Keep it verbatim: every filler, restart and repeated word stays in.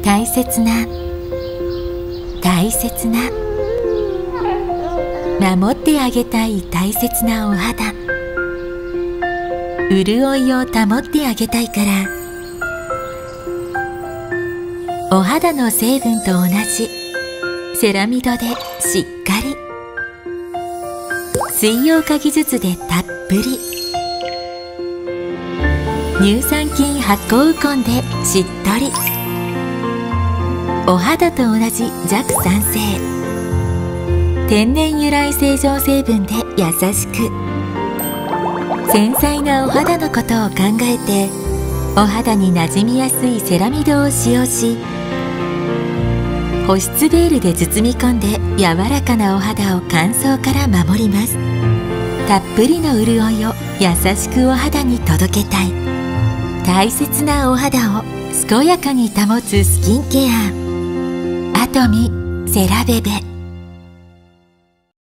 大切な大切な守ってあげたい大切なお肌、潤いを保ってあげたいから、お肌の成分と同じセラミドでしっかり、水溶化技術でたっぷり、乳酸菌発酵ウコンでしっとり、お肌と同じ弱酸性天然由来成城成分で優しく、繊細なお肌のことを考えてお肌になじみやすいセラミドを使用し、保湿ベールで包み込んで柔らかなお肌を乾燥から守ります。たっぷりの潤いを優しくお肌に届けたい。大切なお肌を健やかに保つスキンケア、アトミセラベベ。